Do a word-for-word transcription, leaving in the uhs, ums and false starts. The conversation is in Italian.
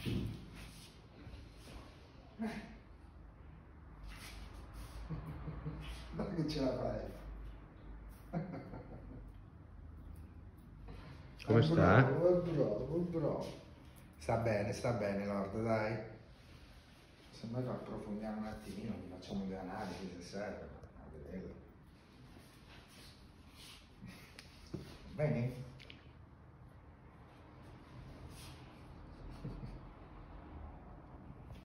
Guarda che ce la fai. Come è sta? Bravo, è bravo, è bravo. Sta bene, sta bene, Lord, dai. Se noi approfondiamo un attimino, facciamo delle analisi se serve. A vederlo. Bene?